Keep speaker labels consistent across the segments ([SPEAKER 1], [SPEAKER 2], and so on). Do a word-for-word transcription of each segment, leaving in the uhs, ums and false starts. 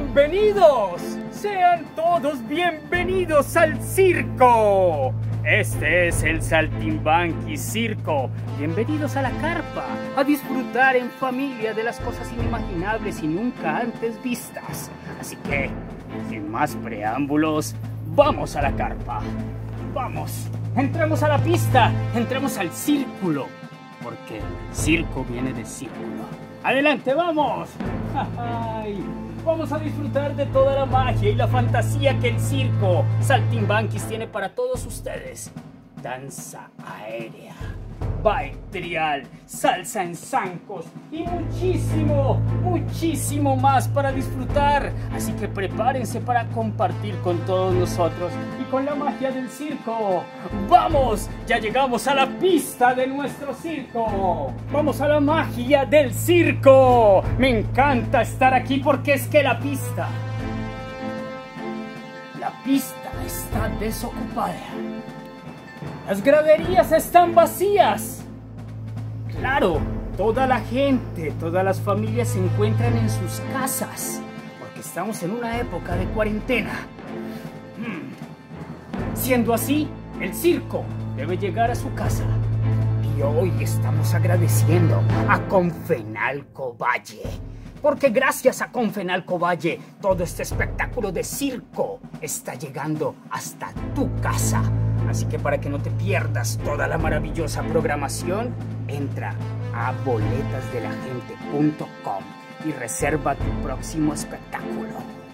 [SPEAKER 1] ¡Bienvenidos! Sean todos bienvenidos al circo. Este es el Saltimbanquis Circo. Bienvenidos a la carpa, a disfrutar en familia de las cosas inimaginables y nunca antes vistas. Así que, sin más preámbulos, vamos a la carpa. Vamos, entremos a la pista, entremos al círculo, porque circo viene de círculo. ¡Adelante, vamos! ¡Ay! Vamos a disfrutar de toda la magia y la fantasía que el circo Saltimbanquis tiene para todos ustedes. Danza aérea, baile trial, salsa en zancos y muchísimo, muchísimo más para disfrutar. Así que prepárense para compartir con todos nosotros y con la magia del circo. ¡Vamos! Ya llegamos a la pista de nuestro circo. ¡Vamos a la magia del circo! Me encanta estar aquí porque es que la pista, la pista está desocupada. Las graderías están vacías. Claro, toda la gente, todas las familias se encuentran en sus casas, porque estamos en una época de cuarentena. Hmm. Siendo así, el circo debe llegar a su casa. Y hoy estamos agradeciendo a Confenalco Valle, porque gracias a Confenalco Valle, todo este espectáculo de circo está llegando hasta tu casa. Así que para que no te pierdas toda la maravillosa programación, entra a boletas de la gente punto com y reserva tu próximo espectáculo.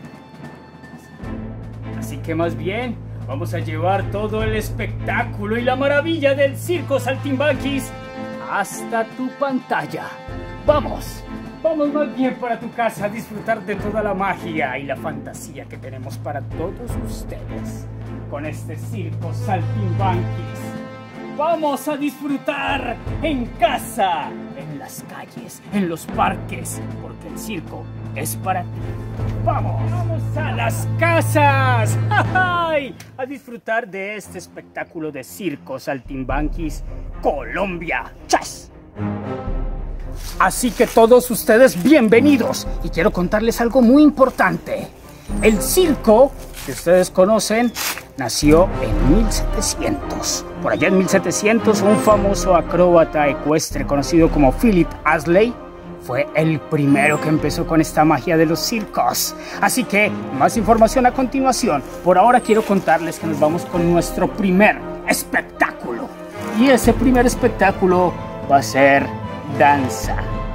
[SPEAKER 1] Así que más bien, vamos a llevar todo el espectáculo y la maravilla del circo Saltimbanquis hasta tu pantalla. ¡Vamos! Vamos más bien para tu casa a disfrutar de toda la magia y la fantasía que tenemos para todos ustedes con este circo Saltimbanquis. Vamos a disfrutar en casa, en las calles, en los parques, porque el circo es para ti. ¡Vamos! ¡Vamos a las casas! ¡Ay! A disfrutar de este espectáculo de circo Saltimbanquis Colombia. ¡Chas! Así que todos ustedes bienvenidos, y quiero contarles algo muy importante. El circo que ustedes conocen nació en mil setecientos. Por allá en mil setecientos, un famoso acróbata ecuestre conocido como Philip Astley fue el primero que empezó con esta magia de los circos. Así que más información a continuación. Por ahora quiero contarles que nos vamos con nuestro primer espectáculo. Y ese primer espectáculo va a ser danza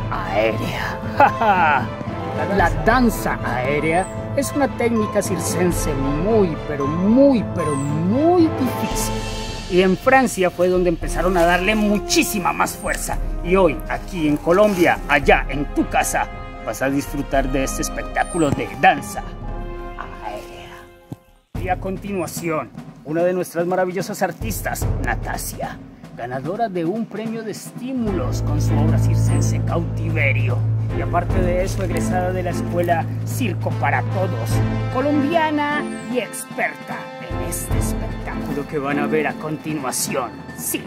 [SPEAKER 1] aérea. La danza aérea es una técnica circense muy, pero muy, pero muy difícil. Y en Francia fue donde empezaron a darle muchísima más fuerza. Y hoy, aquí en Colombia, allá en tu casa, vas a disfrutar de este espectáculo de danza aérea. Y a continuación, una de nuestras maravillosas artistas, Natasia, ganadora de un premio de estímulos con su obra circense Cautiverio. Y aparte de eso, egresada de la escuela Circo para Todos, colombiana y experta en este espectáculo que van a ver a continuación. Sí.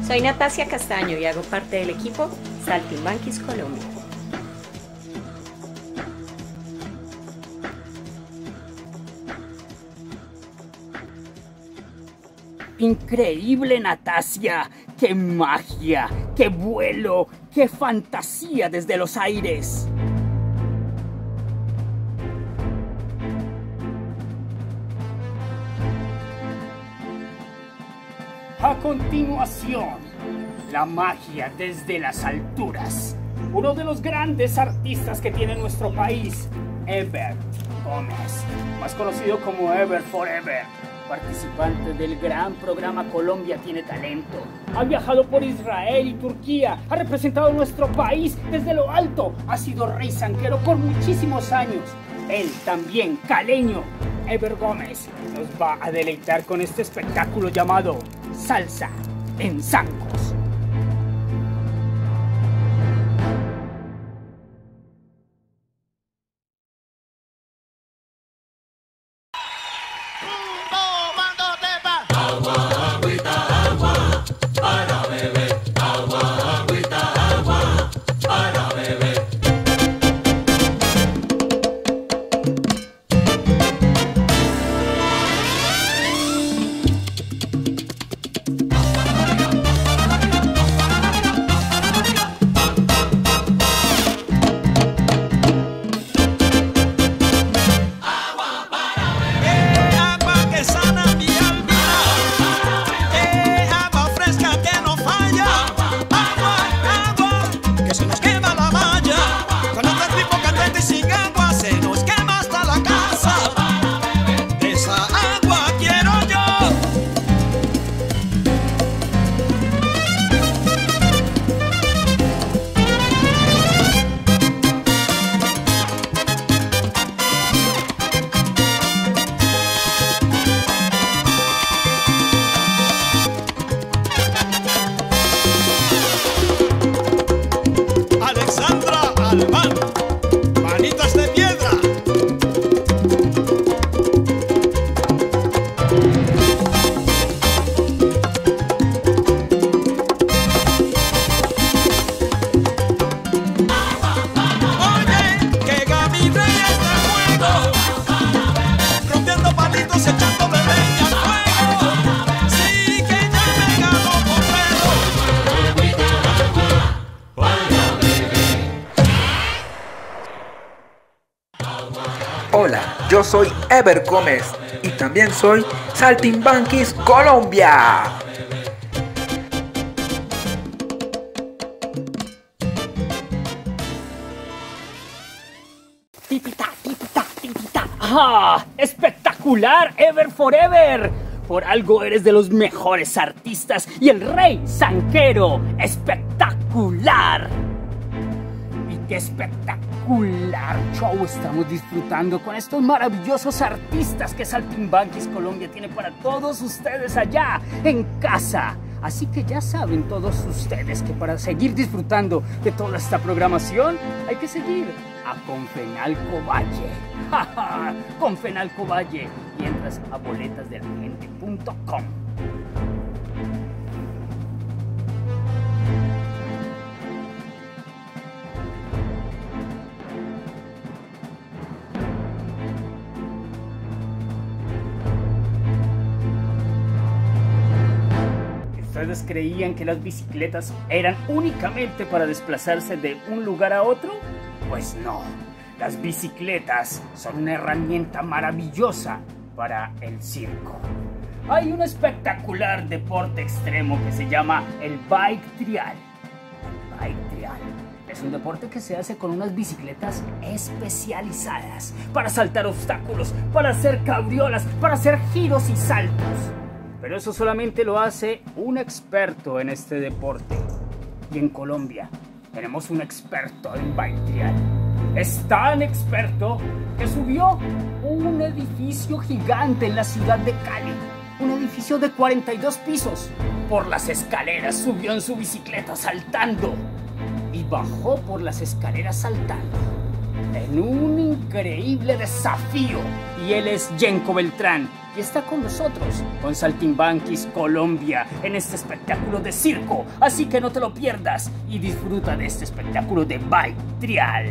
[SPEAKER 2] Soy Natasia Castaño y hago parte del equipo Saltimbanquis Colombia.
[SPEAKER 1] Increíble, Natasia. ¡Qué magia! ¡Qué vuelo! ¡Qué fantasía desde los aires! A continuación, la magia desde las alturas. Uno de los grandes artistas que tiene nuestro país, Ever Gómez, más conocido como Ever Forever. Participante del gran programa Colombia Tiene Talento. Ha viajado por Israel y Turquía, ha representado nuestro país desde lo alto, ha sido rey zanquero por muchísimos años. Él también, caleño, Ever Gómez, nos va a deleitar con este espectáculo llamado Salsa en Zancos.
[SPEAKER 3] Manitas de piedra. Oye, que Gaby Reyes de fuego, rompiendo palitos y echándole leña al fuego. Sí, que ya me ganó por perro.
[SPEAKER 4] Hola, yo soy Ever Gómez y también soy Saltimbanquis Colombia.
[SPEAKER 1] Titita, titita, titita. ¡Ah! ¡Espectacular, Ever Forever! Por algo eres de los mejores artistas y el rey zanquero. ¡Espectacular! Y qué espectacular show estamos disfrutando con estos maravillosos artistas que Saltimbanquis Colombia tiene para todos ustedes allá en casa. Así que ya saben todos ustedes que para seguir disfrutando de toda esta programación hay que seguir a Confenalco Valle. Confenalco Valle. Y entras a boletas de la gente punto com. ¿Ustedes creían que las bicicletas eran únicamente para desplazarse de un lugar a otro? Pues no, las bicicletas son una herramienta maravillosa para el circo. Hay un espectacular deporte extremo que se llama el bike trial. El bike trial es un deporte que se hace con unas bicicletas especializadas para saltar obstáculos, para hacer cabriolas, para hacer giros y saltos. Pero eso solamente lo hace un experto en este deporte. Y en Colombia tenemos un experto en bike trial. Es tan experto que subió un edificio gigante en la ciudad de Cali. Un edificio de cuarenta y dos pisos. Por las escaleras subió en su bicicleta saltando. Y bajó por las escaleras saltando. en un increíble desafío. Y él es Yenko Beltrán y está con nosotros, con Saltimbanquis Colombia, en este espectáculo de circo. Así que no te lo pierdas y disfruta de este espectáculo de bike trial.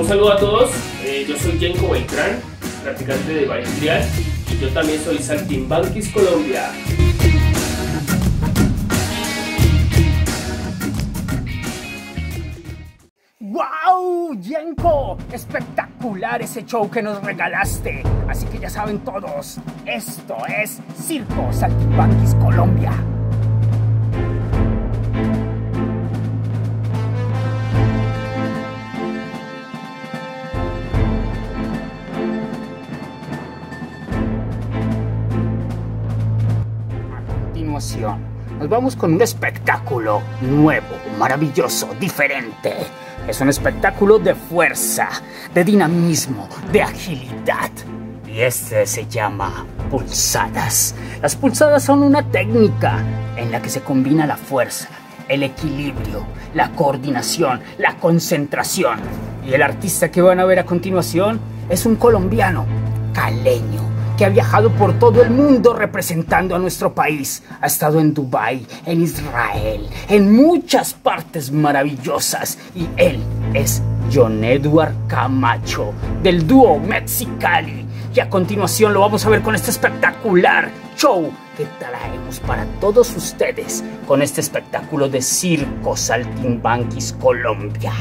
[SPEAKER 5] saludo a todos, eh, yo soy Jenko Beltrán, practicante de baile trial, y yo también soy Saltimbanquis Colombia.
[SPEAKER 1] ¡Wow! ¡Yenko! ¡Espectacular ese show que nos regalaste! Así que ya saben todos, esto es Circo Saltimbanquis Colombia. A continuación, nos vamos con un espectáculo nuevo, maravilloso, diferente. Es un espectáculo de fuerza, de dinamismo, de agilidad. Y este se llama pulsadas. Las pulsadas son una técnica en la que se combina la fuerza, el equilibrio, la coordinación, la concentración. Y el artista que van a ver a continuación es un colombiano, caleño, que ha viajado por todo el mundo representando a nuestro país. Ha estado en Dubái, en Israel, en muchas partes maravillosas. Y él es John Edward Camacho, del dúo Mexicali. Y a continuación lo vamos a ver con este espectacular show que traemos para todos ustedes con este espectáculo de Circo Saltimbanquis Colombia.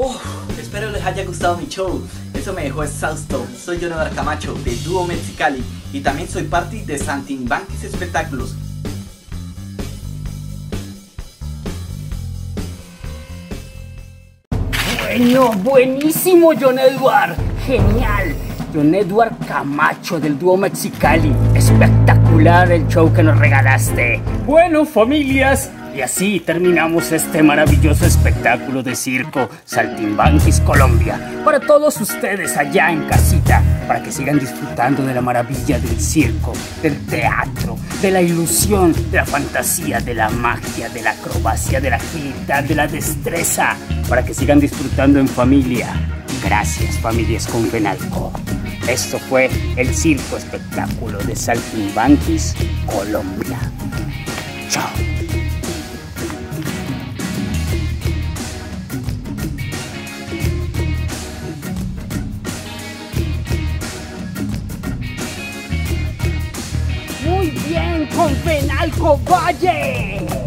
[SPEAKER 6] Oh, espero les haya gustado mi show. Eso me dejó exhausto. Soy Jonathan Camacho de Dúo Mexicali y también soy parte de Saltimbanquis Espectáculos.
[SPEAKER 1] Bueno, buenísimo, John Edward. Genial. John Edward Camacho del Dúo Mexicali. Espectacular el show que nos regalaste. Bueno, familias, y así terminamos este maravilloso espectáculo de circo Saltimbanquis Colombia. Para todos ustedes allá en casita, para que sigan disfrutando de la maravilla del circo, del teatro, de la ilusión, de la fantasía, de la magia, de la acrobacia, de la agilidad, de la destreza, para que sigan disfrutando en familia. Gracias, familias con Fenalco. Esto fue el circo espectáculo de Saltimbanquis Colombia. Chao. Muy bien, con Fenalco Valle.